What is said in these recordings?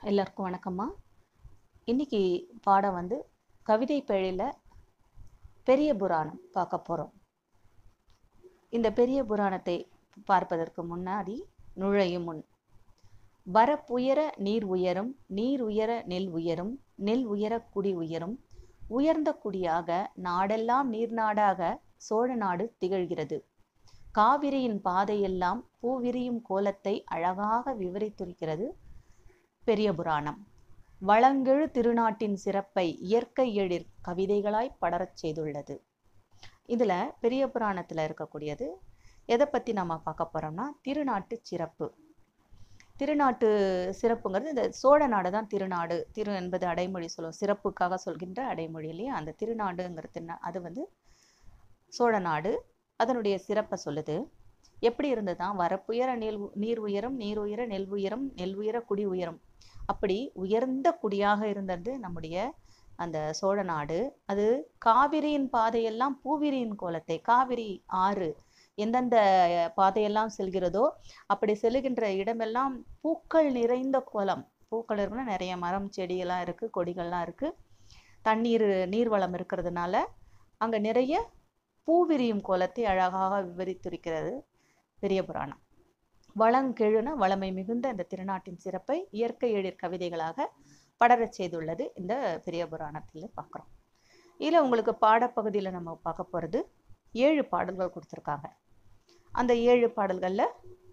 எல்லாருக்கும் வணக்கம்மா. இன்னைக்கு பாடம் வந்து கவிதை பிழையில பெரிய புராணம் பார்க்க போகிறோம். இந்த பெரிய புராணத்தை பார்ப்பதற்கு முன்னாடி நுழையும் முன் வரப்புயர நீர் உயரும், நீர் உயர நெல் உயரும், நெல் உயர குடி உயரும், உயர்ந்த குடியாக நாடெல்லாம் நீர்நாடாக சோழ நாடு திகழ்கிறது. காவிரியின் பாதையெல்லாம் பூவிரியும் கோலத்தை அழகாக விவரித்திருக்கிறது பெரிய புராணம். வளங்கெழு திருநாட்டின் சிறப்பை இயற்கை எழிற் கவிதைகளாய் படரச் செய்துள்ளது. இதில் பெரிய புராணத்தில் இருக்கக்கூடியது எதை பற்றி நம்ம பார்க்க போகிறோம்னா திருநாட்டு சிறப்பு. திருநாட்டு சிறப்புங்கிறது இந்த சோழ நாடு தான் திருநாடு. திரு என்பது அடைமொழி சொல்லுவோம், சிறப்புக்காக சொல்கின்ற அடைமொழி இல்லையா. அந்த திருநாடுங்கிறது அது வந்து சோழ நாடு, அதனுடைய சிறப்பை சொல்லுது. எப்படி இருந்ததுதான் வரப்புயர நீர் உயரும், நீர் உயர நெல் உயரும், நெல் உயர குடி உயரும். அப்படி உயர்ந்த குடியாக இருந்தது நம்முடைய அந்த சோழ நாடு. அது காவிரியின் பாதையெல்லாம் பூவிரியின் கோலத்தை, காவிரி ஆறு எந்தெந்த பாதையெல்லாம் செல்கிறதோ அப்படி செல்லுகின்ற இடமெல்லாம் பூக்கள் நிறைந்த கோலம். பூக்கள் இருக்குன்னா நிறைய மரம் செடியெல்லாம் இருக்கு, கொடிகள்லாம் இருக்கு. தண்ணீர் நீர்வளம் இருக்கிறதுனால அங்க நிறைய பூவிரியும் கோலத்தை அழகாக விவரித்திருக்கிறது பெரிய புராணம். வளங்கெழுன வளமை மிகுந்த இந்த திருநாட்டின் சிறப்பை இயற்கை எழிற் கவிதைகளாக படரச் செய்துள்ளது இந்த பெரிய புராணத்தில் பார்க்குறோம். இதில் உங்களுக்கு பாடப்பகுதியில் நம்ம பார்க்க போகிறது 7 பாடல்கள் கொடுத்துருக்காங்க. அந்த 7 பாடல்களில்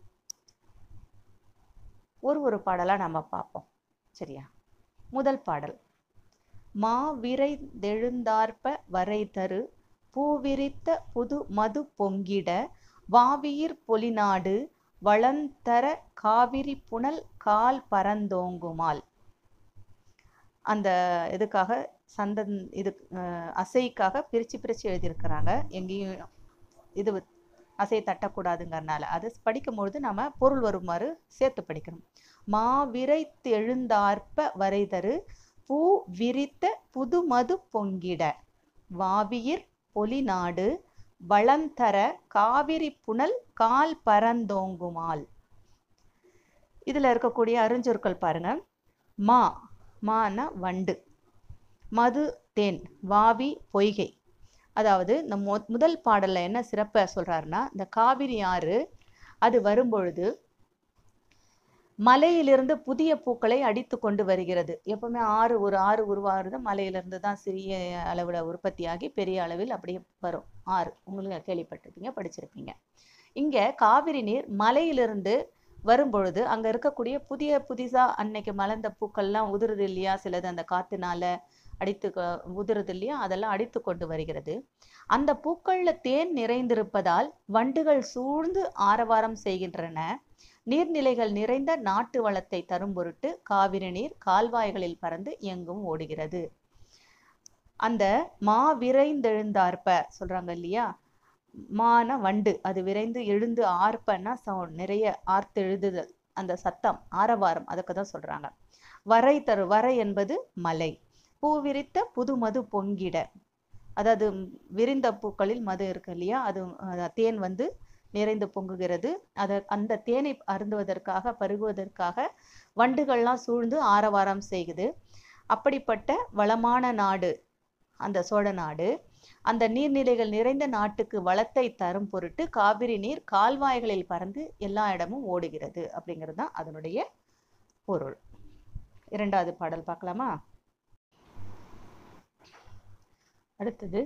ஒரு பாடலாக நம்ம பார்ப்போம், சரியா? முதல் பாடல் மாவிரைந்தெழுந்தார்ப்ப வரை தரு பூவிரித்த புது மது பொங்கிட வாவியிற் பொலிநாடு வளந்தர காவிரி புனல் கால் பரந்தோங்குமால். அந்த இதுக்காக இது அசைக்காக பிரித்து எழுதியிருக்கிறாங்க. எங்கேயும் இது அசை தட்டக்கூடாதுங்கிறனால அது படிக்கும்பொழுது நம்ம பொருள் வருமாறு சேர்த்து படிக்கணும். மாவிரைத்து எழுந்தார்ப்ப வரைதரு பூ விரித்த புதுமது பொங்கிட வாவியிற் பொலிநாடு வளந்தர காவிரி புனல் கால் பரந்தோங்குமால். இதுல இருக்கக்கூடிய அருஞ்சொற்கள் பாருங்க. மான வண்டு, மது தேன், வாவி பொய்கை. அதாவது இந்த முதல் பாடல்ல என்ன சிறப்பை சொல்றாருன்னா, இந்த காவிரி ஆறு அது வரும்பொழுது மலையிலிருந்து புதிய பூக்களை அடித்து கொண்டு வருகிறது. எப்பவுமே ஒரு ஆறு உருவாகிறது மலையிலிருந்து தான். சிறிய அளவில் உற்பத்தியாகி பெரிய அளவில் அப்படியே வரும் ஆறு. உங்களுக்கு கேள்விப்பட்டிருப்பீங்க, படிச்சிருப்பீங்க. இங்கே காவிரி நீர் மலையிலிருந்து வரும்பொழுது அங்கே இருக்கக்கூடிய புதுசா அன்னைக்கு மலர்ந்த பூக்கள்லாம் உதிருது இல்லையா, சிலது அந்த காத்துனால அடித்து உதிருது இல்லையா, அதெல்லாம் அடித்து கொண்டு வருகிறது. அந்த பூக்கள்ல தேன் நிறைந்திருப்பதால் வண்டுகள் சூழ்ந்து ஆரவாரம் செய்கின்றன. நீர்நிலைகள் நிறைந்த நாட்டு வளத்தை தரும் பொருட்டு காவிரி நீர் கால்வாய்களில் பறந்து எங்கும் ஓடுகிறது. அந்த விரைந்தெழுந்தார்ப்ப சொல்றாங்க இல்லையா, மான வண்டு, அது விரைந்து எழுந்து ஆர்ப்பன்னா நிறைய ஆர்த்து எழுதுதல், அந்த சத்தம் ஆரவாரம், அதுக்கு தான் சொல்றாங்க. வரை தரு, வரை என்பது மலை. பூவிரித்த புது மது பொங்கிட, அதாவது விரிந்த பூக்களில் மது இருக்கு இல்லையா, அது தேன் வந்து நிறைந்து பொங்குகிறது. அந்த தேனை அருந்துவதற்காக பருகுவதற்காக வண்டுகள்லாம் சூழ்ந்து ஆரவாரம் செய்குது. அப்படிப்பட்ட வளமான நாடு அந்த சோழ நாடு. அந்த நீர்நிலைகள் நிறைந்த நாட்டுக்கு வளத்தை தரும் பொருட்டு காவிரி நீர் கால்வாய்களில் பறந்து எல்லா இடமும் ஓடுகிறது அப்படிங்கிறது தான் அதனுடைய பொருள். 2வது பாடல் பார்க்கலாமா? அடுத்தது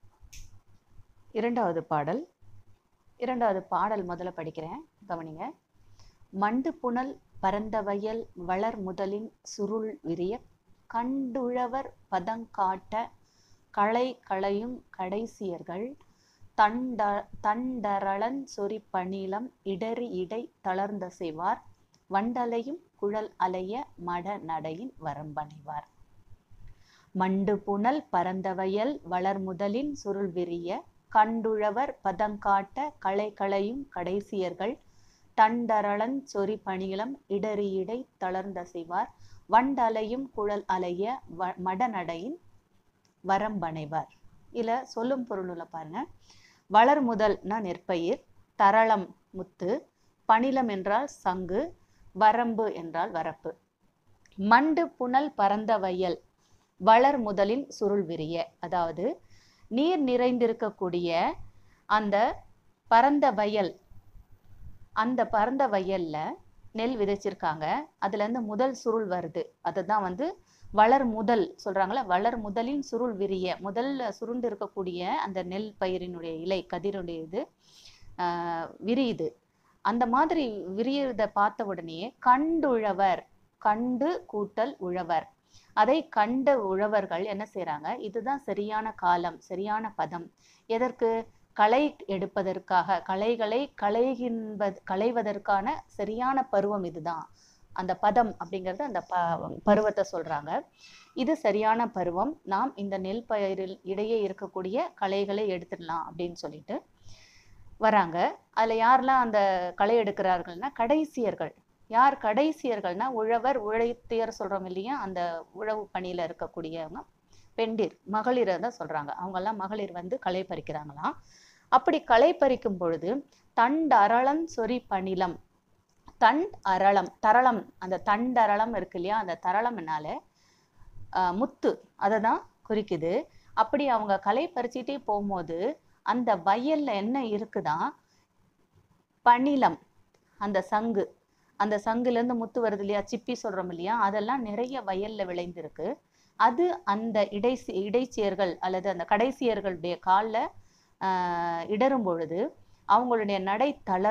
2வது பாடல். 2வது பாடல் முதல்ல படிக்கிறேன், கவனிங்க. மண்டு புனல் பரந்த வயல் வளர் முதலின் சுருள் விரிய கண்டுழவர் பதங்காட்ட களை களையும் கடைசியர்கள் தண்டரளன் சொறி பணிலம் இடறி இடை தளர்ந்த செய்வார் வண்டலையும் குழல் அலைய மட நடையின் வரம்பணிவார். மண்டு புனல் பரந்த வயல் வளர் முதலின் சுருள் விரிய கண்டுழவர் பதங்காட்ட களை களையும் கடைசியர்கள் தண்டரளன் சொறி பணிலம் இடறி இடை தளர்ந்த செய்வார் வண்டலையும் குழல் அலைய மடநடையின் வரம்பணைவார். இல்ல சொல்லும் பொருளுல பாருங்க. வளர் முதல்னா நெற்பயிர், தரளம் முத்து, பணிலம் என்றால் சங்கு, வரம்பு என்றால் வரப்பு. மண்டு புனல் பரந்த வயல் வளர் முதலின் சுருள் விரிய. அதாவது நீர் நிறைந்திருக்கக்கூடிய அந்த பரந்த வயல், அந்த பரந்த வயல்ல நெல் விதைச்சிருக்காங்க. அதுல இருந்து முதல் சுருள் வருது, அதுதான் வந்து வளர் முதல் சொல்றாங்களே, வளர் முதலின் சுருள் விரிய. முதல்ல சுருண்டு இருக்கக்கூடிய அந்த நெல் பயிரினுடைய இலை கதிருடைய இது விரியுது. அந்த மாதிரி விரியறத பார்த்த உடனே கண்டுழவர், கண்டு கூட்டல் உழவர், அதை கண்ட உழவர்கள் என்ன செய்றாங்க, இதுதான் சரியான காலம், சரியான பதம். எதற்கு? களை எடுப்பதற்காக, களைகளை களைவதற்கான சரியான பருவம் இதுதான். அந்த பதம் அப்படிங்கிறது அந்த பருவத்தை சொல்றாங்க. இது சரியான பருவம், நாம் இந்த நெல் பயிரில் இடையே இருக்கக்கூடிய களைகளை எடுத்துடலாம் அப்படின்னு சொல்லிட்டு வராங்க. அதுல யாரெல்லாம் அந்த களை எடுக்கிறார்கள்னா கடைசியர்கள். யார் கடைசியர்கள்னா உழவர், உழைத்தியர் சொல்றோம் இல்லையா, அந்த உழவு பணியில இருக்கக்கூடியவங்க பெண்டிர், மகளிரை தான் சொல்றாங்க. அவங்கெல்லாம் மகளிர் வந்து களை பறிக்கிறாங்களாம். அப்படி களை பறிக்கும் பொழுது தண்டரளம் சொறி பணிலம், தண்டரளம், தரளம், அந்த தண்டரளம் இருக்கு இல்லையா, அந்த தரளம்னால முத்து, அதை தான் குறிக்குது. அப்படி அவங்க களை பறிச்சுட்டே போகும்போது அந்த வயல்ல என்ன இருக்குதான், பணிலம், அந்த சங்கு, அந்த சங்குல இருந்து முத்து வருது இல்லையா, சிப்பி சொல்றோம் இல்லையா, அதெல்லாம் நிறைய வயல்ல விளைந்திருக்கு. அது அந்த இடைச்சியர்கள் அல்லது அந்த கடைசியர்களுடைய காலில் இடரும் பொழுது அவங்களுடைய நடை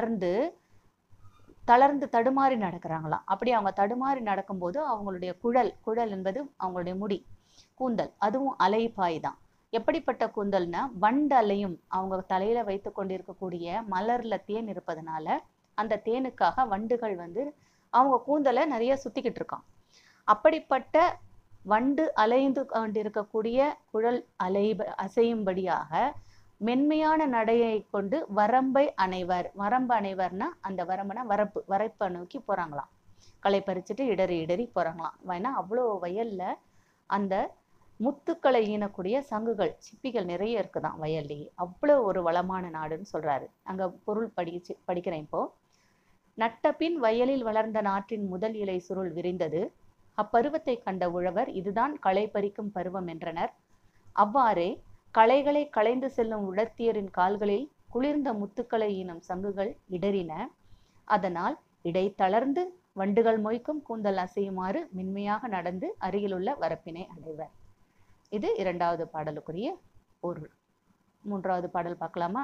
தளர்ந்து தடுமாறி நடக்கிறாங்களாம். அப்படி அவங்க தடுமாறி நடக்கும்போது அவங்களுடைய குழல் என்பது அவங்களுடைய முடி, கூந்தல், அதுவும் அலைப்பாய் தான். எப்படிப்பட்ட கூந்தல்னா வண்டு அலையும், அவங்க தலையில வைத்து கொண்டிருக்கக்கூடிய மலர்ல தேன் இருப்பதனால அந்த தேனுக்காக வண்டுகள் வந்து அவங்க கூந்தலை நிறைய சுத்திக்கிட்டு இருக்கான். அப்படிப்பட்ட வண்டு அலைந்து கொண்டிருக்கக்கூடிய குழல் அசையும்படியாக மென்மையான நடையை கொண்டு வரம்பை அணைவர். வரம்பு அணைவர்னா அந்த வரம்புனா வரைப்பை நோக்கி போறாங்களாம். களை பறிச்சுட்டு இடறி போறாங்களாம். ஏன்னா அவ்வளோ வயல்ல அந்த முத்துக்களை ஈனக்கூடிய சங்குகள், சிப்பிகள் நிறைய இருக்குதான் வயல்லையே. அவ்வளோ ஒரு வளமான நாடுன்னு சொல்றாரு. அங்க பொருள் படிக்கிறேன் இப்போ. நட்டபின் வயலில் வளர்ந்த நாற்றின் முதல் இலை சுருள் விரிந்தது. அப்பருவத்தை கண்ட உழவர் இதுதான் களை பறிக்கும் பருவம் என்றனர். அவ்வாறே களைகளை களைந்து செல்லும் உழத்தியரின் கால்களில் குளிர்ந்த முத்துக்களை ஈனும் சங்குகள் இடறின. அதனால் இடை தளர்ந்து வண்டுகள் மொய்க்கும் கூந்தல் அசையுமாறு மென்மையாக நடந்து அருகிலுள்ள வரப்பினை அடைவர். இது இரண்டாவது பாடலுக்குரிய பொருள். மூன்றாவது பாடல் பார்க்கலாமா?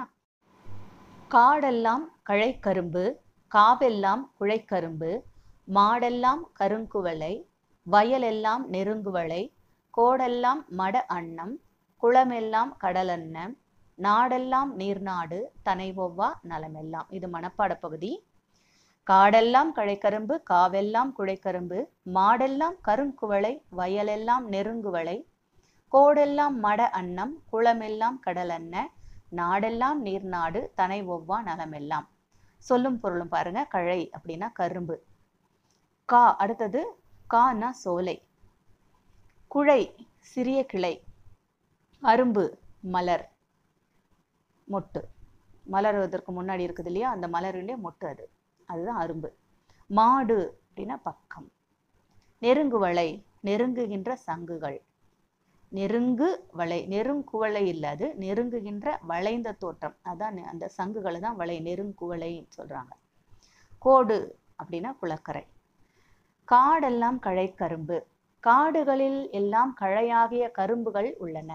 காடெல்லாம் கழைக்கரும்பு, காவெல்லாம் குழைக்கரும்பு, மாடெல்லாம் கருங்குவளை, வயலெல்லாம் நெருங்குவளை, கோடெல்லாம் மட அன்னம், குளமெல்லாம் கடலன்னம், நாடெல்லாம் நீர்நாடு, தனைவொவ்வா நலமெல்லாம். இது மனப்பாட பகுதி. காடெல்லாம் கழைக்கரும்பு, காவெல்லாம் குழைக்கரும்பு, மாடெல்லாம் கருங்குவளை, வயலெல்லாம் நெருங்குவளை, கோடெல்லாம் மட அன்னம், குளமெல்லாம் கடலன்ன, நாடெல்லாம் நீர்நாடு, தனை ஒவ்வா நலமெல்லாம். சொல்லும் பொருளும் பாருங்க. கழை அப்படின்னா கரும்பு. கா, அடுத்தது கானா சோலை, குழை சிறிய கிளை, அரும்பு மலர் மொட்டு, மலர்வதற்கு முன்னாடி இருக்குது இல்லையா, அந்த மலருடைய மொட்டு, அதுதான் அரும்பு. மாடு அப்படின்னா பக்கம். நெருங்குவளை நெருங்குகின்ற சங்குகள். நெருங்கு வளை, நெருங்குவளை இல்லாது நெருங்குகின்ற வளைந்த தோற்றம், அதான் அந்த சங்குகளை தான் வளை, நெருங்குவளைன்னு சொல்றாங்க. கோடு அப்படின்னா குளக்கரை. காடெல்லாம் கழைக்கரும்பு, காடுகளில் எல்லாம் கழையாகிய கரும்புகள் உள்ளன.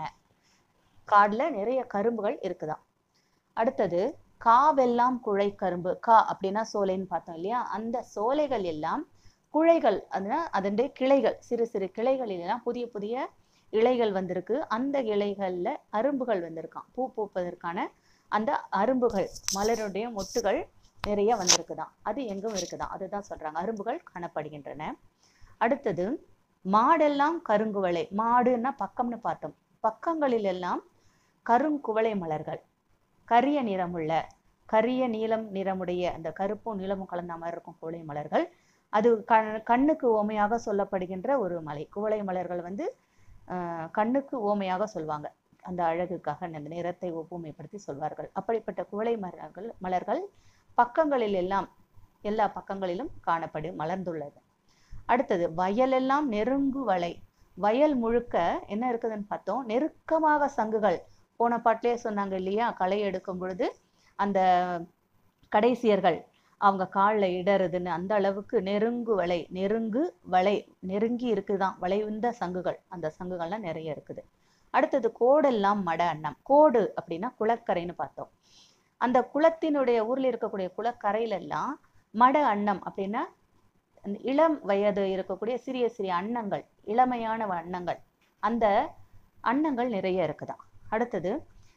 காடுல நிறைய கரும்புகள் இருக்குதாம். அடுத்தது காவெல்லாம் குழைக்கரும்பு. கா அப்படின்னா சோலைன்னு பார்த்தோம் இல்லையா, அந்த சோலைகள் எல்லாம் குழைகள், அதுனா அதனுடைய கிளைகள், சிறு சிறு கிளைகளில் எல்லாம் புதிய புதிய இலைகள் வந்திருக்கு. அந்த இலைகள்ல அரும்புகள் வந்திருக்கான். பூ பூப்பதற்கான அந்த அரும்புகள், மலருடைய மொட்டுகள் நிறைய வந்திருக்குதான். அது எங்கும் இருக்குதான், அதுதான் சொல்றாங்க. அரும்புகள் காணப்படுகின்றன. அடுத்தது மாடெல்லாம் கருங்குவளை. மாடுன்னா பக்கம்னு பார்த்தோம். பக்கங்களில் எல்லாம் கருங்குவளை மலர்கள், கரிய நிறமுள்ள, கரிய நீலம் நிறமுடைய, அந்த கருப்பும் நீளமும் கலந்த மாதிரி இருக்கும் குவளை மலர்கள். அது கண்ணுக்கு ஓமையாக சொல்லப்படுகின்ற ஒரு மலை. குவளை மலர்கள் வந்து கண்ணுக்கு ஓமையாக சொல்வாங்க. அந்த அழகுக்காக அந்த நிறத்தை ஒப்புமைப்படுத்தி சொல்வார்கள். அப்படிப்பட்ட குவளை மலர்கள் பக்கங்களில் எல்லாம், எல்லா பக்கங்களிலும் காணப்படும், மலர்ந்துள்ளது. அடுத்தது வயலெல்லாம் நெருங்கு வளை. வயல் முழுக்க என்ன இருக்குதுன்னு பார்த்தோம், நெருக்கமாக சங்குகள். போன பாட்டிலே சொன்னாங்க இல்லையா, களை எடுக்கும் பொழுது அந்த கடைசியர்கள் அவங்க காலில் இடறுதுன்னு, அந்த அளவுக்கு நெருங்கு வளை, நெருங்கு வளை, நெருங்கி இருக்குதான் வளைந்த சங்குகள், அந்த சங்குகள்லாம் நிறைய இருக்குது. அடுத்தது கோடெல்லாம் மட அன்னம். கோடு அப்படின்னா குளக்கரைன்னு பார்த்தோம். அந்த குளத்தினுடைய ஊர்ல இருக்கக்கூடிய குளக்கரையில எல்லாம் மட அன்னம் அப்படின்னா இளம் வயது இருக்கக்கூடிய சிறிய சிறிய அன்னங்கள், இளமையான அன்னங்கள், அந்த அன்னங்கள் நிறைய இருக்குதான். அடுத்தது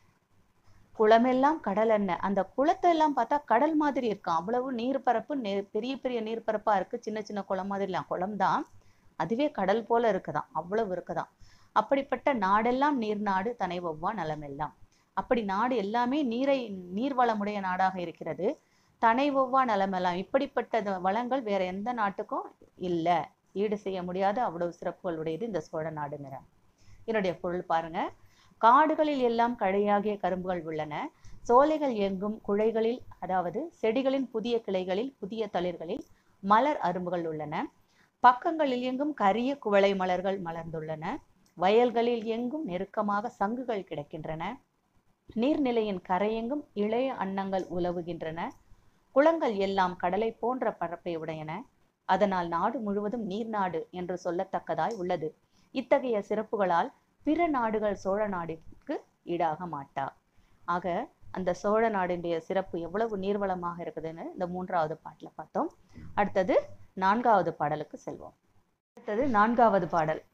குளமெல்லாம் கடல் என்ன. அந்த குளத்தை எல்லாம் பார்த்தா கடல் மாதிரி இருக்கும், அவ்வளவு நீர்பரப்பு, பெரிய பெரிய நீர்பரப்பா இருக்கு. சின்ன சின்ன குளம் மாதிரி இல்லை, குளம் தான், அதுவே கடல் போல இருக்குதான், அவ்வளவு இருக்குதான். அப்படிப்பட்ட நாடெல்லாம் நீர் நாடு தனை ஒவ்வா நலமெல்லாம். அப்படி நாடு எல்லாமே நீர்வளமுடைய நாடாக இருக்கிறது. தனை ஒவ்வா நலமெல்லாம், இப்படிப்பட்ட வளங்கள் வேற எந்த நாட்டுக்கும் இல்லை, ஈடு செய்ய முடியாத அவ்வளவு சிறப்புகளுடையது இந்த சோழ நாடுங்கிற. என்னுடைய பொருள் பாருங்க. காடுகளில் எல்லாம் கழையாகிய கரும்புகள் உள்ளன. சோலைகள் எங்கும் குழைகளில், அதாவது செடிகளின் புதிய கிளைகளில் புதிய தளிர்களில் மலர் அரும்புகள் உள்ளன. பக்கங்களில் எங்கும் கரிய குவளை மலர்கள் மலர்ந்துள்ளன. வயல்களில் எங்கும் நெருக்கமாக சங்குகள் கிடக்கின்றன. நீர்நிலையின் கரையெங்கும் இளைய அன்னங்கள் உலவுகின்றன. குளங்கள் எல்லாம் கடலை போன்ற பரப்பை உடையன. அதனால் நாடு முழுவதும் நீர்நாடு என்று சொல்லத்தக்கதாய் உள்ளது. இத்தகைய சிறப்புகளால் பிற நாடுகள் சோழ நாட்டிற்கு ஈடாக மாட்டா. ஆக அந்த சோழ நாடினுடைய சிறப்பு எவ்வளவு நீர்வளமாக இருக்குதுன்னு இந்த 3வது பாட்டில் பார்த்தோம். அடுத்தது 4வது பாடலுக்கு செல்வோம். அடுத்தது 4வது பாடல்.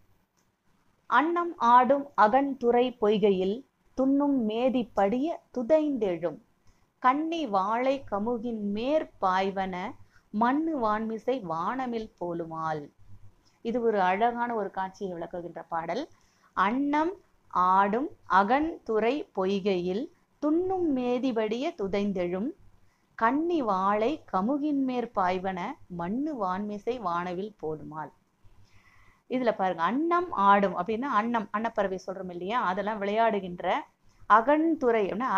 அன்னம் ஆடும் அகன்துறை பொய்கையில் துண்ணும் மேதி படிய துதைந்தெழும் கண்ணி வாழை கமுகின் மேற்பாய்வன மண்ணு வான்மிசை வானமில் போலுமால். இது ஒரு அழகான ஒரு காட்சியை விளக்குகின்ற பாடல். அன்னம் ஆடும் அகன்துறை பொய்கையில் துண்ணும் மேதிபடிய துதைந்தெழும் கண்ணி வாழை கமுகின் மேற்பாய்வன மண்ணு வான்மிசை வானவில் போலுமால். இதுல பாருங்க, அன்னம் ஆடும் அப்படின்னா அன்னப்பறவை சொல்றோம் இல்லையா, அதெல்லாம் விளையாடுகின்ற அகன்துறை அப்படின்னா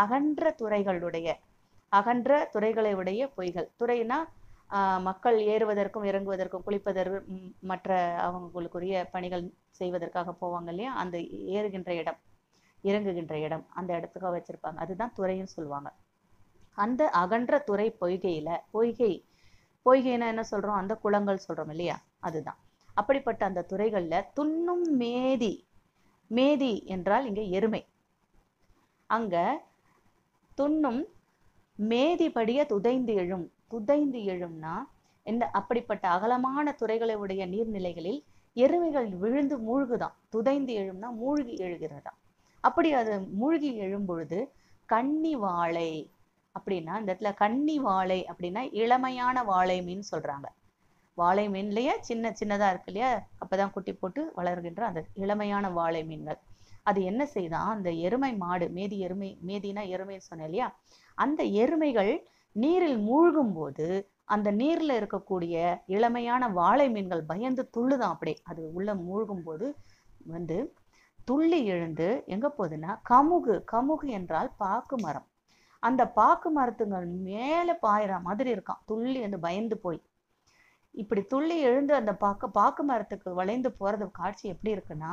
அகன்ற துறைகளை உடைய பொய்கள். துறைனா மக்கள் ஏறுவதற்கும் இறங்குவதற்கும் குளிப்பதற்கும் மற்ற அவங்களுக்குரிய பணிகள் செய்வதற்காக போவாங்க இல்லையா, அந்த ஏறுகின்ற இடம் இறங்குகின்ற இடம், அந்த இடத்துக்காக வச்சிருப்பாங்க, அதுதான் துறைன்னு சொல்லுவாங்க. அந்த அகன்ற துறை பொய்கையில, பொய்கைன்னா என்ன சொல்றோம், அந்த குளங்கள் சொல்றோம் இல்லையா, அதுதான். அப்படிப்பட்ட அந்த துறைகள்ல துண்ணும் மேதி என்றால் இங்க எருமை. அங்க துண்ணும் மேதிபடிய துதைந்து எழும்னா இந்த அப்படிப்பட்ட அகலமான துறைகளை உடைய நீர்நிலைகளில் எருமைகள் விழுந்து மூழ்குதான். துதைந்து எழும்னா மூழ்கி எழுகிறதா. அப்படி அது மூழ்கி எழும் பொழுது கன்னி வாழை அப்படின்னா, இந்த இடத்துல கன்னி வாழை அப்படின்னா இளமையான வாழை மீன் சொல்றாங்க. வாழை மீன்லயே சின்னதா இருக்கு இல்லையா, அப்பதான் குட்டி போட்டு வளர்கின்ற அந்த இளமையான வாழை மீன்கள். அது என்ன செய்தான், அந்த எருமை மாடு, மேதினா எருமைன்னு சொன்னேன் இல்லையா, அந்த எருமைகள் நீரில் மூழ்கும் போது அந்த நீர்ல இருக்கக்கூடிய இளமையான வாழை மீன்கள் பயந்து துள்ளுதான். அப்படி அது உள்ள மூழ்கும் போது வந்து துள்ளி எழுந்து எங்க போகுதுன்னா கமுகு என்றால் பாக்கு மரம். அந்த பாக்கு மரத்துங்கள் மேல பாயிற மாதிரி இருக்கான், துள்ளி வந்து பயந்து போய். இப்படி துள்ளி எழுந்து அந்த பாக்கு மரத்துக்கு வளைந்து போறது காட்சி எப்படி இருக்குன்னா,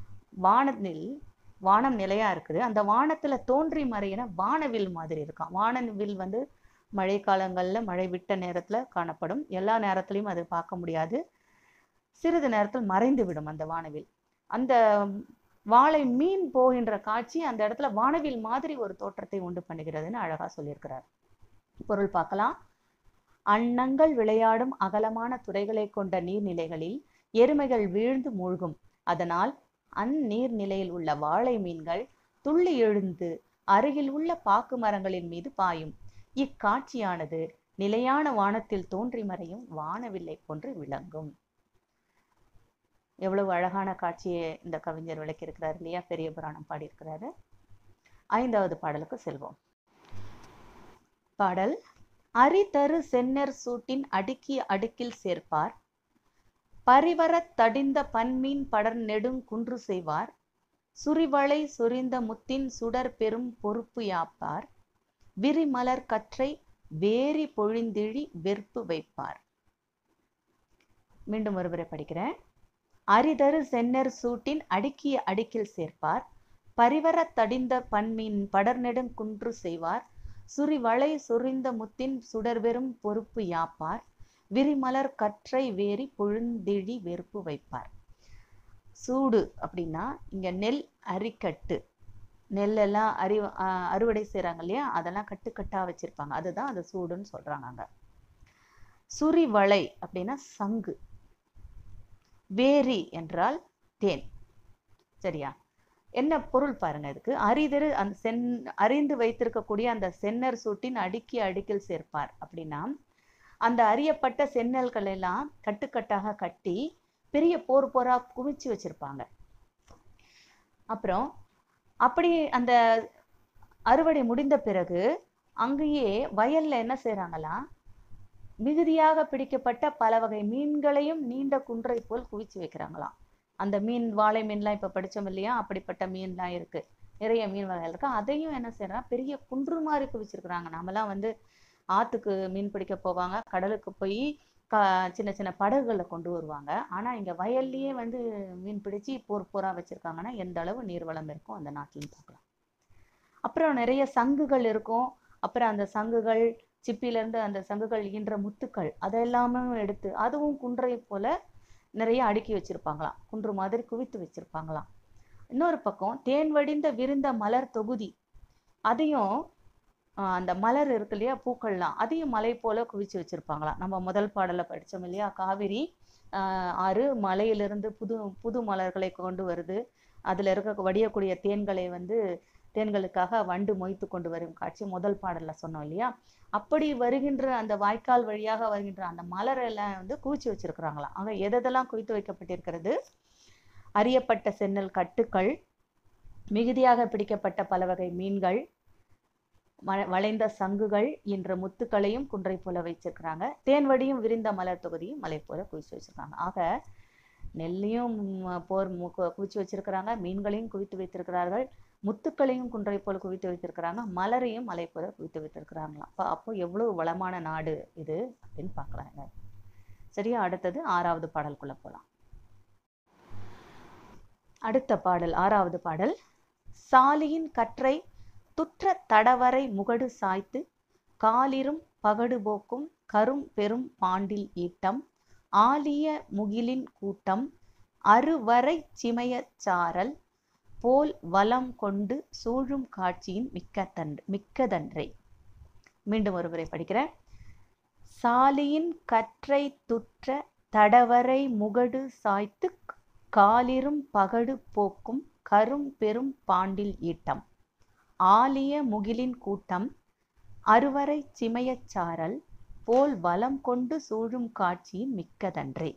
வானம் நிலையா இருக்குது, அந்த வானத்துல தோன்றி மறையின வானவில் மாதிரி இருக்கான். வானவில் வந்து மழை காலங்கள்ல மழை விட்ட நேரத்துல காணப்படும், எல்லா நேரத்திலையும் அது பார்க்க முடியாது, சிறிது நேரத்தில் மறைந்து விடும் அந்த வானவில். அந்த வாழை மீன் போகின்ற காட்சி அந்த இடத்துல வானவில் மாதிரி ஒரு தோற்றத்தை உண்டு பண்ணுகிறதுன்னு அழகா சொல்லியிருக்கிறார். பொருள் பார்க்கலாம். அன்னங்கள் விளையாடும் அகலமான துறைகளை கொண்ட நீர்நிலைகளில் எருமைகள் வீழ்ந்து மூழ்கும். அதனால் அந்நீர்நிலையில் உள்ள வாழை மீன்கள் துள்ளி எழுந்து அருகில் உள்ள பாக்கு மரங்களின் மீது பாயும். இக்காட்சியானது நிலையான வானத்தில் தோன்றி மறையும் வானவில்லை போன்று விளங்கும். எவ்வளவு அழகான காட்சியை இந்த கவிஞர் விளக்கியிருக்கிறார் இல்லையா, பெரிய புராணம் பாடியிருக்கிறாரு. 5வது பாடலுக்கு செல்வோம். பாடல். அரிதரு சென்னர் சூட்டின் அடுக்கிய அடுக்கில் சேர்ப்பார், பரிவரத் தடிந்த பன்மீன் படர் நெடுங் குன்று செய்வார், சுரிவளை சொரிந்த முத்தின் சுடர் பெரும் பொறுப்பு யாப்பார், விரிமலர் கற்றை வேரி பொழிந்திழி வெறுப்பு வைப்பார். மீண்டும் ஒருமுறை படிக்கிறேன். அரிதரு சென்னர் சூட்டின் அடுக்கிய அடுக்கில் சேர்ப்பார், பரிவர தடிந்த பண்மீன் படர்நெடுங் குன்று செய்வார், சுரிவளை சொரிந்த முத்தின் சுடர்பெரும் பொறுப்பு யாப்பார், விரிமலர் கற்றை வேரி பொழுந்திழி வெறுப்பு வைப்பார். சூடு அப்படின்னா இங்க நெல் அரிக்கட்டு, நெல்லெல்லாம் அறுவடை செய்கிறாங்க இல்லையா, அதெல்லாம் கட்டுக்கட்டா வச்சிருப்பாங்க, அதுதான் அது சூடுன்னு சொல்றாங்க அங்க. சுரிவளை அப்படின்னா சங்கு, வேரி என்றால் தேன். சரியா? என்ன பொருள் பாருங்க இதுக்கு. அரிதரு அந்த அறிந்து வைத்திருக்கக்கூடிய அந்த சென்னர் சூட்டின் அடுக்கி அடுக்கில் சேர்ப்பார் அப்படின்னா, அந்த அறியப்பட்ட சென்னல்கள் எல்லாம் கட்டுக்கட்டாக கட்டி பெரிய போர் போரா குவிச்சு வச்சிருப்பாங்க. அப்புறம் அப்படி அந்த அறுவடை முடிந்த பிறகு அங்கேயே வயல்ல என்ன செய்யறாங்களாம், மிகுதியாக பிடிக்கப்பட்ட பல வகை மீன்களையும் நீண்ட குன்றை போல் குவிச்சு வைக்கிறாங்களாம். அந்த மீன், வாழை மீன்லாம் இப்ப படிச்சோம் இல்லையா, அப்படிப்பட்ட மீன்லாம் இருக்கு, நிறைய மீன் வகைகள் இருக்கு. அதையும் என்ன செய்யறாங்க, பெரிய குன்று மாதிரி குவிச்சிருக்கிறாங்க. நம்மலாம் வந்து ஆத்துக்கு மீன் பிடிக்க போவாங்க, கடலுக்கு போய் சின்ன சின்ன படகுகளை கொண்டு வருவாங்க. ஆனா இங்க வயல்லயே வந்து மீன் பிடிச்சி போர் போரா வச்சிருக்காங்கன்னா எந்த அளவு நீர்வளம் இருக்கும் அந்த நாட்டிலும் பார்க்கலாம். அப்புறம் நிறைய சங்குகள் இருக்கும். அப்புறம் அந்த சங்குகள் சிப்பிலேருந்து அந்த சங்குகள் ஈன்ற முத்துக்கள் அதெல்லாமே எடுத்து அதுவும் குன்றை போல நிறைய அடுக்கி வச்சிருப்பாங்களாம், குன்று மாதிரி குவித்து வச்சிருப்பாங்களாம். இன்னொரு பக்கம் தேன் வடிந்த விருந்த மலர் தொகுதி, அதையும் அந்த மலர் இருக்கு இல்லையா, பூக்கள்லாம், அதையும் மலை போல குவிச்சு வச்சிருப்பாங்களாம். நம்ம முதல் பாடல படித்தோம் இல்லையா, காவிரி ஆறு மலையிலிருந்து புது புது மலர்களை கொண்டு வருது, அதுல இருக்க வடியக்கூடிய தேன்களை வந்து தேன்களுக்காக வண்டு மொய்த்து கொண்டு வரும் காட்சி முதல் பாடல்ல சொன்னோம் இல்லையா. அப்படி வருகின்ற அந்த வாய்க்கால் வழியாக வருகின்ற அந்த மலர் எல்லாம் வந்து குவிச்சு வச்சிருக்கிறாங்களாம். அங்க எதெல்லாம் குவித்து வைக்கப்பட்டிருக்கிறது, அறியப்பட்ட சென்னல் கட்டுக்கள், மிகுதியாக பிடிக்கப்பட்ட பல வகை மீன்கள், வளைந்த சங்குகள் என்ற முத்துக்களையும் குன்றை போல வச்சிருக்கிறாங்க, தேன் வடியும் விரிந்த மலர் தொகுதியும் மலை போல குவிச்சு வச்சிருக்காங்க. ஆக நெல்லையும் குவிச்சு வச்சிருக்கிறாங்க, மீன்களையும் குவித்து வைத்திருக்கிறார்கள், முத்துக்களையும் குன்றை போல குவித்து வைத்திருக்கிறாங்க, மலரையும் மலை போல குவித்து வைத்திருக்கிறாங்களாம். அப்போ எவ்வளவு வளமான நாடு இது அப்படின்னு பார்க்கலாங்க. சரியா? அடுத்தது 6வது பாடலுக்குள்ள போலாம். அடுத்த பாடல் 6வது பாடல். சாலியின் கற்றை துற்ற தடவரை முகடு சாய்த்து, காலிரும் பகடு போக்கும் கரும் பெரும் பாண்டில் ஈட்டம், ஆலிய முகிலின் கூட்டம் அறுவரை சிமையச் சாரல் போல் வலம் கொண்டு சூழும் காட்சியின் மிக்கதன்றே. மீண்டும் ஒருமுறை படிக்கிறேன். சாலியின் கற்றை துற்ற தடவரை முகடு சாய்த்து, காலிரும் பகடு போக்கும் கரும் பெரும் பாண்டில் ஈட்டம், ஆலிய முகிலின் கூட்டம் அறுவரை சிமையச் சாரல் போல் வலம் கொண்டு சூழும் காட்சியின் மிக்கதன்றே.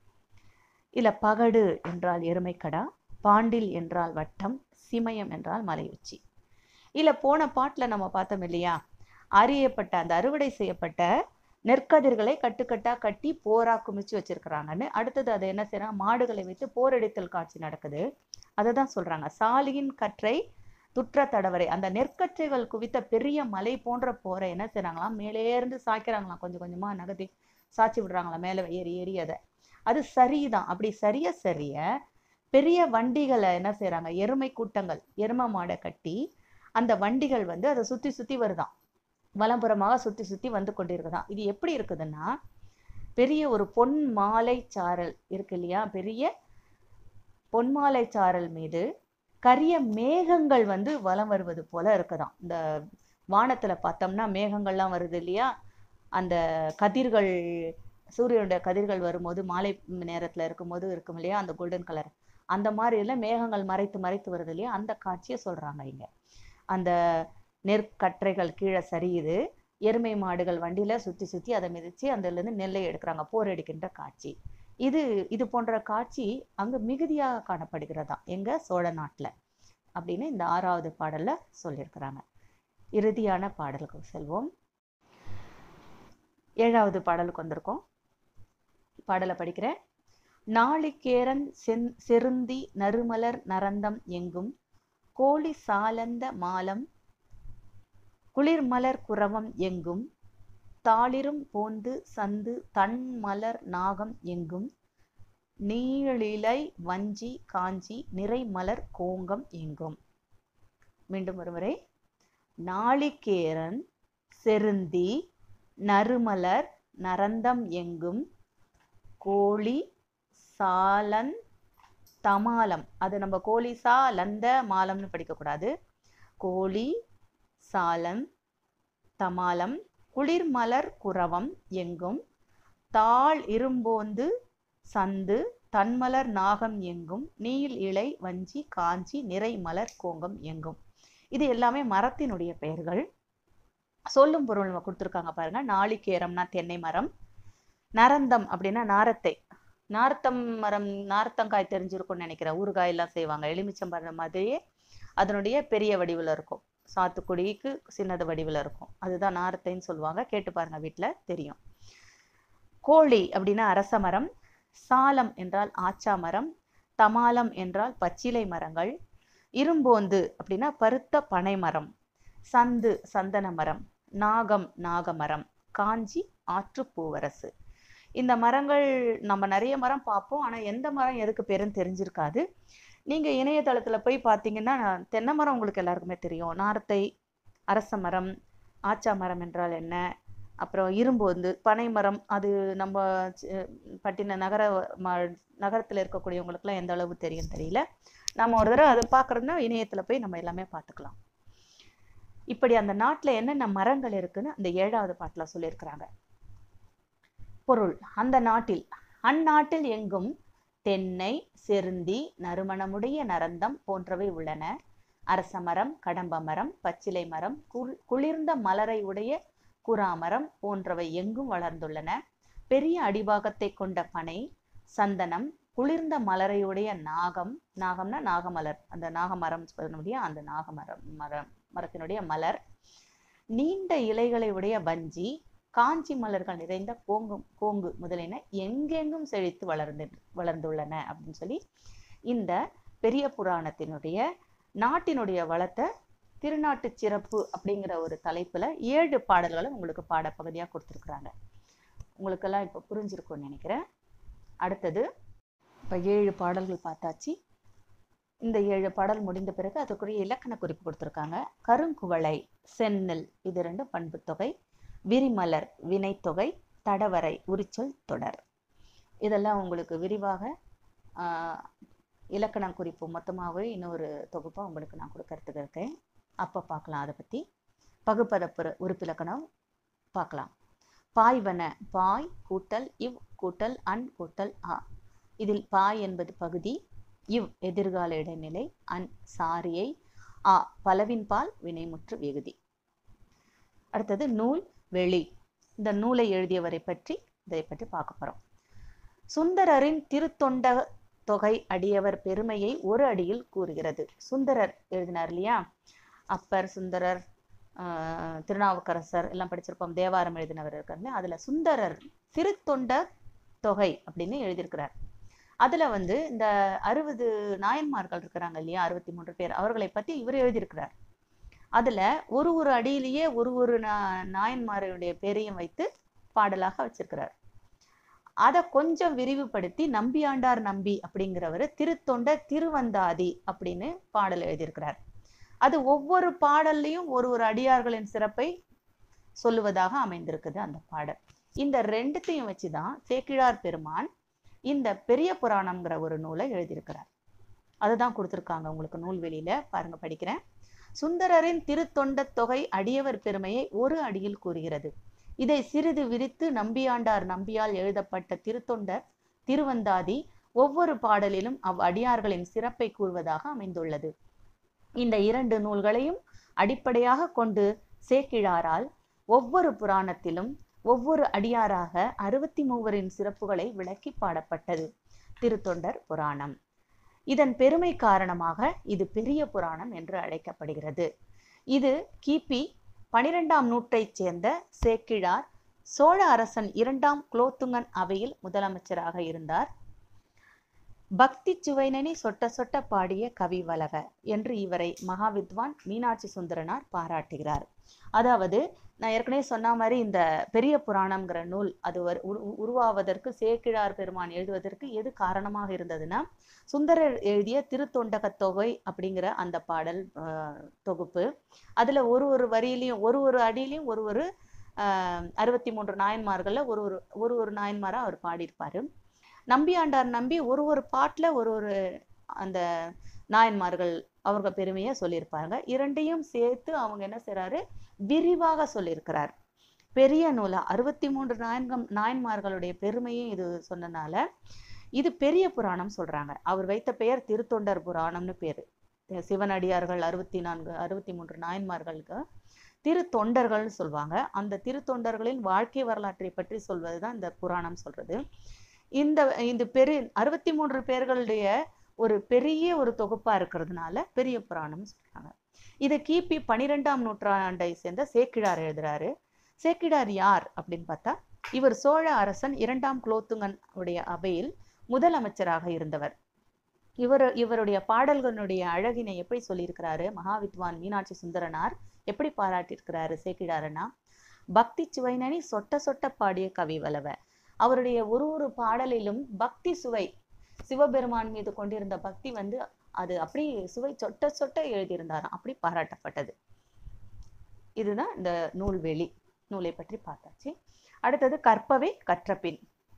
இல்ல பகடு என்றால் எருமைக்கடா, பாண்டில் என்றால் வட்டம், சிமயம் என்றால் மலையுச்சி. இல்ல போன பாட்டில் நம்ம பார்த்தோம் இல்லையா, அறியப்பட்ட அந்த அறுவடை செய்யப்பட்ட நெற்கதிர்களை கட்டுக்கட்டா கட்டி போரா குமிச்சு வச்சிருக்கிறாங்கன்னு. அடுத்தது அதை என்ன செய்யறாங்க, மாடுகளை வைத்து போரடித்தல் காட்சி நடக்குது. அதை தான் சொல்றாங்க, சாலியின் கற்றை துற்ற தடவரை. அந்த நெற்கற்றைகள் குவித்த பெரிய மலை போன்ற போரை என்ன செய்யறாங்களாம், மேலே இருந்து சாய்க்கிறாங்களாம், கொஞ்சம் கொஞ்சமா நகர்த்தி சாய்ச்சி விடுறாங்களாம் மேலே ஏறி ஏறி. அது சரிதான். அப்படி சரிய பெரிய வண்டிகளை என்ன செய்யறாங்க, எருமை கூட்டங்கள், எருமை மாடை கட்டி அந்த வண்டிகள் வந்து அதை சுத்தி சுத்தி வருதான், வலம்புறமாக சுத்தி சுத்தி வந்து கொண்டிருக்குதான். இது எப்படி இருக்குதுன்னா, பெரிய ஒரு பொன் மாலை சாரல் இருக்கு இல்லையா, பெரிய பொன்மாலை சாரல் மீது கரிய மேகங்கள் வந்து வலம் வருவது போல இருக்குதாம். இந்த வானத்துல பார்த்தோம்னா மேகங்கள்லாம் வருது இல்லையா, அந்த கதிர்கள், சூரியனுடைய கதிர்கள் வரும்போது மாலை நேரத்துல இருக்கும்போது இருக்கும் இல்லையா அந்த கோல்டன் கலர், அந்த மாதிரி இல்லை மேகங்கள் மறைத்து மறைத்து வருது இல்லையா, அந்த காட்சியை சொல்றாங்க இங்க. அந்த நெற்கற்றைகள் கீழே சரியுது, எருமை மாடுகள் வண்டியில சுத்தி சுத்தி அதை மிதிச்சு அதுல இருந்து நெல்லை எடுக்கிறாங்க, போர் எடுக்கின்ற காட்சி இது போன்ற காட்சி அங்கு மிகுதியாக காணப்படுகிறதா எங்க சோழ நாட்டுல அப்படின்னு இந்த 6வது பாடல்ல சொல்லியிருக்கிறாங்க. இறுதியான பாடலுக்கு செல்வோம். 7வது பாடலுக்கு வந்திருக்கோம். பாடலை படிக்கிறேன். நாளிகேரன் செருந்தி நறுமலர் நரந்தம் எங்கும், கோழி சாலந்த மாலம் குளிர்மலர் குரவம் எங்கும், தாளிரும் போந்து சந்து தன்மலர் நாகம் எங்கும், நீளிலை வஞ்சி காஞ்சி நிறைமலர் கோங்கம் எங்கும். மீண்டும் ஒருமுறை. நாளிகேரன் செருந்தி நறுமலர் நரந்தம் எங்கும் கோழி சாலன் தமாலம். அது நம்ம கோழி சா லந்த மாலம்னு படிக்கக்கூடாது. கோழி சாலம் தமாலம் குளிர்மலர் குரவம் எங்கும் தாழ் இரும்போந்து சந்து தன்மலர் நாகம் எங்கும் நீள் இலை வஞ்சி காஞ்சி நிறைமலர் கோங்கம் எங்கும். இது எல்லாமே மரத்தினுடைய பெயர்கள். சொல்லும் பொருள் நம்ம கொடுத்துருக்காங்க பாருங்க. நாளிகேரம்னா தென்னை மரம், நரந்தம் அப்படின்னா நாரத்தை. நார்த்தம் மரம், நார்த்தங்காய் தெரிஞ்சிருக்கும்னு நினைக்கிறேன். ஊறுகாய் எல்லாம் செய்வாங்க. எலுமிச்சம்பழம் மாதிரியே அதனுடைய பெரிய வடிவில் இருக்கும். சாத்துக்குடிக்கு சின்னது வடிவில் இருக்கும். அதுதான் நாரத்தைன்னு சொல்லுவாங்க. கேட்டு பாருங்க, வீட்டில் தெரியும். கோழி அப்படின்னா அரச மரம், சாலம் என்றால் ஆச்சா மரம், தமாலம் என்றால் பச்சிலை மரங்கள், இரும்போந்து அப்படின்னா பருத்த பனை மரம், சந்து சந்தன மரம், நாகம் நாகமரம், காஞ்சி ஆற்று பூவரசு. இந்த மரங்கள் நம்ம நிறைய மரம் பார்ப்போம். ஆனால் எந்த மரம் எதுக்கு பேருன்னு தெரிஞ்சிருக்காது. நீங்கள் இணையதளத்தில் போய் பார்த்தீங்கன்னா தென்னை மரம் உங்களுக்கு எல்லாருக்குமே தெரியும். நாரத்தை, அரச மரம், ஆச்சா மரம் என்றால் என்ன, அப்புறம் இரும்போந்து பனை மரம். அது நம்ம பட்டின நகரத்தில் இருக்கக்கூடியவங்களுக்குலாம் எந்த அளவு தெரியும் தெரியல. நம்ம ஒரு தடவை அதை பார்க்குறதுனா இணையத்தில் போய் நம்ம எல்லாமே பார்த்துக்கலாம். இப்படி அந்த நாட்டில் என்னென்ன மரங்கள் இருக்குன்னு அந்த 7வது பாட்டில் சொல்லியிருக்கிறாங்க. பொருள். அந்த நாட்டில், அந்நாட்டில் எங்கும் தென்னை செருந்தி நறுமணமுடைய நரந்தம் போன்றவை உள்ளன. அரச மரம், கடம்ப மரம், பச்சிலை மரம், குளிர்ந்த மலரை உடைய குறாமரம் போன்றவை எங்கும் வளர்ந்துள்ளன. பெரிய அடிபாகத்தை கொண்ட பனை, சந்தனம், குளிர்ந்த மலரையுடைய நாகம், நாகம்னா நாகமலர், அந்த நாகமரம் அந்த மரத்தினுடைய மலர், நீண்ட இலைகளை உடைய வஞ்சி, காஞ்சி மலர்கள் நிறைந்த கோங்கு முதலின எங்கெங்கும் செழித்து வளர்ந்துள்ளன அப்படின்னு சொல்லி இந்த பெரிய புராணத்தினுடைய நாட்டினுடைய வளத்தை திருநாட்டு சிறப்பு அப்படிங்கிற ஒரு தலைப்புல 7 பாடல்களை உங்களுக்கு பாடப்பகுதியாக கொடுத்துருக்குறாங்க. உங்களுக்கெல்லாம் இப்போ புரிஞ்சிருக்கும்னு நினைக்கிறேன். அடுத்தது இப்போ 7 பாடல்கள் பார்த்தாச்சு. இந்த 7 பாடல் முடிந்த பிறகு அதுக்குரிய இலக்கண குறிப்பு கொடுத்துருக்காங்க. கருங்குவளை, செந்நெல் இது 2 பண்பு தொகை, விரிமலர் வினைத்தொகை, தடவரை உரிச்சொல் தொடர். இதெல்லாம் உங்களுக்கு விரிவாக இலக்கண குறிப்பு மொத்தமாகவே இன்னொரு தொகுப்பாக உங்களுக்கு நான் கொடுக்கறதுக்கு இருக்கேன். அப்போ பார்க்கலாம். அதை பற்றி பகுப்பதப்புற உறுப்பிலக்கணம் பார்க்கலாம். பாய்வன, பாய் கூட்டல் இவ் கூட்டல் அன் கூட்டல் ஆ. இதில் பாய் என்பது பகுதி, இவ் எதிர்கால இடைநிலை, அன் சாரியை, ஆ பலவின் பால் வினைமுற்று விகுதி. அடுத்தது நூல் வெளி. இந்த நூலை எழுதியவரை பற்றி இதை பற்றி பார்க்க போறோம். சுந்தரரின் திருத்தொண்ட தொகை அடியவர் பெருமையை ஒரு அடியில் கூறுகிறது. சுந்தரர் எழுதினார் இல்லையா, அப்பர், சுந்தரர், திருநாவுக்கரசர் எல்லாம் படிச்சிருப்போம். தேவாரம் எழுதினவர் இருக்காங்க. அதுல சுந்தரர் திருத்தொண்ட தொகை அப்படின்னு எழுதியிருக்கிறார். அதுல இந்த 60 நாயன்மார்கள் இருக்கிறாங்க இல்லையா, 63 பேர், அவர்களை பத்தி இவர் எழுதியிருக்கிறார். அதுல ஒரு அடியிலேயே ஒரு நாயன்மாருடைய பேரையும் வைத்து பாடலாக வச்சிருக்கிறார். அதை கொஞ்சம் விரிவுபடுத்தி நம்பியாண்டார் நம்பி அப்படிங்கிறவர் திருத்தொண்ட திருவந்தாதி அப்படின்னு பாடல் எழுதியிருக்கிறார். அது ஒவ்வொரு பாடல்லையும் ஒரு அடியார்களின் சிறப்பை சொல்லுவதாக அமைந்திருக்குது அந்த பாடல். இந்த 2த்தையும் வச்சுதான் சேக்கிழார் பெருமான் இந்த பெரிய புராணம்ங்கிற ஒரு நூலை எழுதியிருக்கிறார். அதுதான் கொடுத்துருக்காங்க உங்களுக்கு நூல்வெளியில பாருங்க, படிக்கிறேன். சுந்தரரின் திருத்தொண்ட தொகை அடியவர் பெருமையை ஒரு அடியில் கூறுகிறது. இதை சிறிது விரித்து நம்பியாண்டார் நம்பியால் எழுதப்பட்ட திருத்தொண்டர் திருவந்தாதி ஒவ்வொரு பாடலிலும் அடியார்களின் சிறப்பை கூறுவதாக அமைந்துள்ளது. இந்த 2 நூல்களையும் அடிப்படையாக கொண்டு சேக்கிழாரால் ஒவ்வொரு புராணத்திலும் ஒவ்வொரு அடியாராக 63 சிறப்புகளை விளக்கி பாடப்பட்டது திருத்தொண்டர் புராணம். இதன் பெருமை காரணமாக இது பெரிய புராணம் என்று அழைக்கப்படுகிறது. இது கிபி 12ஆம் நூற்றைச் சேர்ந்த சேக்கிழார் சோழ அரசன் 2ஆம் குலோத்துங்கன் அவையில் முதலமைச்சராக இருந்தார். பக்தி சுவைனனி சொட்ட சொட்ட பாடிய கவி வலவ என்று இவரை மகாவித்வான் மீனாட்சி சுந்தரனார் பாராட்டுகிறார். அதாவது நான் ஏற்கனவே சொன்ன மாதிரி இந்த பெரிய புராணம்ங்கிற நூல் அது உருவாவதற்கு சேக்கிழார் பெருமான் எழுதுவதற்கு எது காரணமாக இருந்ததுன்னா, சுந்தரர் எழுதிய திருத்தொண்டகத் தொகை அப்படிங்கிற அந்த பாடல் தொகுப்பு. அதுல ஒரு வரியிலையும் ஒரு அடியிலையும் ஒரு 63 நாயன்மார்கள்ல ஒரு நாயன்மாரா அவர் பாடியிருப்பாரு. நம்பியாண்டார் நம்பி ஒரு பாட்டுல ஒரு அந்த நாயன்மார்கள் அவங்க பெருமையை சொல்லியிருப்பாங்க. இரண்டையும் சேர்த்து அவங்க என்ன செய்றாரு, விரிவாக சொல்லியிருக்கிறார். பெரிய நூலா 63 நாயன்மார்களுடைய பெருமையும் இது சொன்னனால இது பெரிய புராணம் சொல்றாங்க. அவர் வைத்த பெயர் திருத்தொண்டர் புராணம்னு பேரு. சிவனடியார்கள் 63 நாயன்மார்களுக்கு திருத்தொண்டர்கள் சொல்லுவாங்க. அந்த திருத்தொண்டர்களின் வாழ்க்கை வரலாற்றை பற்றி சொல்வதுதான் இந்த புராணம் சொல்றது. இந்த 63 பேர்களுடைய ஒரு பெரிய ஒரு தொகுப்பா இருக்கிறதுனால பெரிய புராணம் சொல்றாங்க. இதை கிபி 12ஆம் நூற்றாண்டை சேர்ந்த சேக்கிழார் எழுதுறாரு. சேக்கிழார் யார் அப்படின்னு பார்த்தா, இவர் சோழ அரசன் 2ஆம் குலோத்துங்கன் உடைய அவையில் முதலமைச்சராக இருந்தவர். இவருடைய பாடல்களுடைய அழகினை எப்படி சொல்லியிருக்கிறாரு மகாவித்வான் மீனாட்சி சுந்தரனார் எப்படி பாராட்டியிருக்கிறாரு சேக்கிழாருன்னா, பக்தி சுவைனனி சொட்ட சொட்ட பாடிய கவி வலவ. அவருடைய ஒரு பாடலிலும் பக்தி சுவை, சிவபெருமான் மீது கொண்டிருந்த பக்தி அது அப்படி சுவை சொட்ட சொட்ட எழுதியிருந்தாராம். அப்படி பாராட்டப்பட்டது. இதுதான் இந்த நூலை பற்றி பார்த்தாச்சு. அடுத்தது கற்பவை கற்றபின்.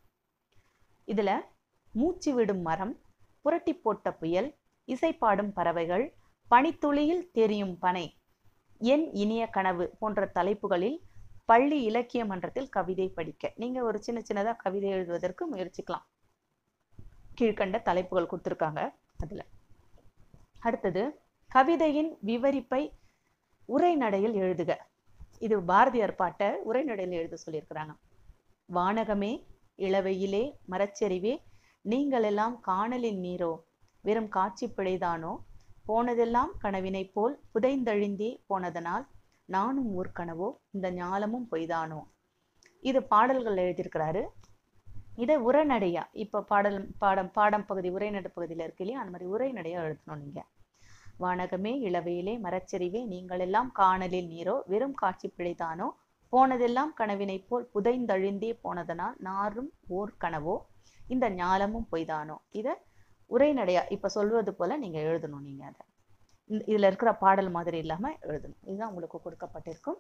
இதுல மூச்சு விடும் மரம், புரட்டி போட்ட புயல், இசைப்பாடும் பறவைகள், பனித்துளியில் தெரியும் பனை, என் இனிய கனவு போன்ற தலைப்புகளில் பள்ளி இலக்கிய மன்றத்தில் கவிதை படிக்க நீங்க ஒரு சின்னதா கவிதை எழுதுவதற்கு முயற்சிக்கலாம். கீழ்கண்ட தலைப்புகள் கொடுத்திருக்காங்க அதுல. அடுத்தது கவிதையின் விவரிப்பை உரைநடையில் எழுதுக. இது பாரதியார் பாட்டை உரைநடையில் எழுத சொல்லியிருக்கிறாங்க. வானகமே இளவையிலே மரச்செறிவே நீங்கள் எல்லாம் காணலின் நீரோ, வெறும் காட்சி பிழைதானோ, போனதெல்லாம் கனவினை போல் புதைந்தழிந்தே போனதனால் நானும் ஊர்கனவோ, இந்த ஞாலமும் பொய்தானோ. இது பாடல்கள் எழுதியிருக்கிறாரு. இதை உரைநடையா இப்ப பாடம் பகுதி உரைநடை பகுதியில இருக்கு இல்லையா, அந்த மாதிரி உரைநடையா எழுதணும் நீங்க. வானகமே இளவையிலே மரச்செறிவே நீங்கள் எல்லாம் காணலில் நீரோ, வெறும் காட்சி பிழைதானோ, போனதெல்லாம் கனவினை போல் புதைந்தழிந்தே போனதனால் நாரும் ஓர் கனவோ, இந்த ஞாலமும் பொய்தானோ. இதை உரைநடையா இப்ப சொல்வது போல நீங்க எழுதணும். நீங்க அதை இதுல இருக்கிற பாடல் மாதிரி இல்லாம எழுதணும். இதுதான் உங்களுக்கு கொடுக்கப்பட்டிருக்கும்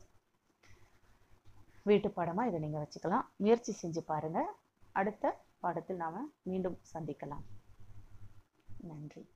வீட்டு பாடமா இதை நீங்க வச்சுக்கலாம். முயற்சி செஞ்சு பாருங்க. அடுத்த பாடத்தில் நாம மீண்டும் சந்திக்கலாம். நன்றி.